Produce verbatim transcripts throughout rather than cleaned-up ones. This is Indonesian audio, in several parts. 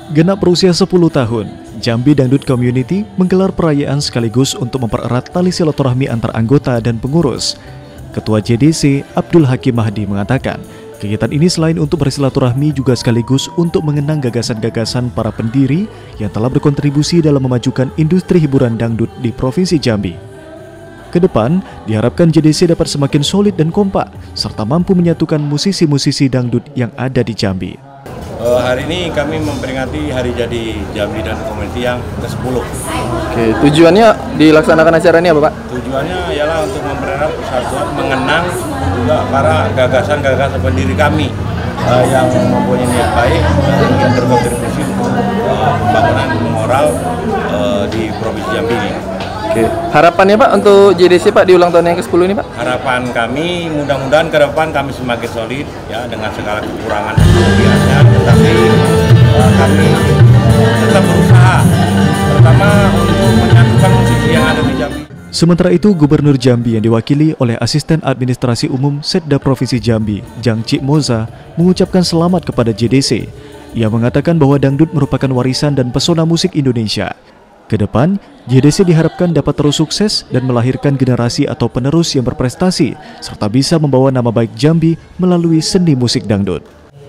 Genap berusia sepuluh tahun, Jambi Dangdut Community menggelar perayaan sekaligus untuk mempererat tali silaturahmi antar anggota dan pengurus. Ketua J D C, Abdul Hakim Mahdi mengatakan, kegiatan ini selain untuk bersilaturahmi juga sekaligus untuk mengenang gagasan-gagasan para pendiri yang telah berkontribusi dalam memajukan industri hiburan dangdut di Provinsi Jambi. Kedepan, diharapkan J D C dapat semakin solid dan kompak, serta mampu menyatukan musisi-musisi dangdut yang ada di Jambi. Uh, hari ini kami memperingati Hari Jadi Jambi Dangdut Community yang ke sepuluh. Oke, tujuannya dilaksanakan acara ini apa, Pak? Tujuannya ialah untuk mempererat persatuan, mengenang juga para gagasan-gagasan pendiri kami uh, yang mempunyai niat baik dan yang berkontribusi untuk uh, pembangunan moral uh, di Provinsi Jambi ini. Oke, harapannya Pak untuk J D C Pak di ulang tahun yang ke sepuluh ini Pak? Harapan kami mudah-mudahan ke depan kami semakin solid ya dengan segala kekurangan dan kelebihannya, tetapi uh, kami tetap berusaha terutama untuk menyatukan musisi yang ada di Jambi. Sementara itu, Gubernur Jambi yang diwakili oleh Asisten Administrasi Umum Setda Provinsi Jambi, Jang Cik Moza, mengucapkan selamat kepada J D C. Ia mengatakan bahwa dangdut merupakan warisan dan pesona musik Indonesia. Kedepan, J D C diharapkan dapat terus sukses dan melahirkan generasi atau penerus yang berprestasi, serta bisa membawa nama baik Jambi melalui seni musik dangdut.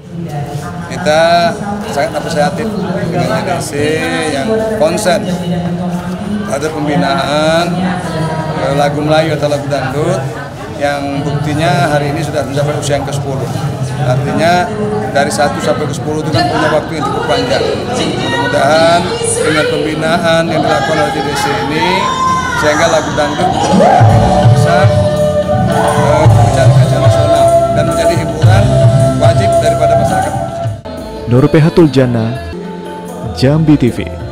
Kita sangat apresiatif dengan J D C yang konsen terhadap pembinaan lagu Melayu atau lagu dangdut, yang buktinya hari ini sudah mencapai usia yang ke sepuluh. Artinya dari satu sampai ke sepuluh itu kan punya waktu yang cukup panjang. Mudah-mudahan dengan pembinaan yang dilakukan oleh J D C ini, sehingga lagu dangdut bisa menjadi kancah nasional dan menjadi hiburan wajib daripada masyarakat. Nur Pehatul Jana, Jambi T V.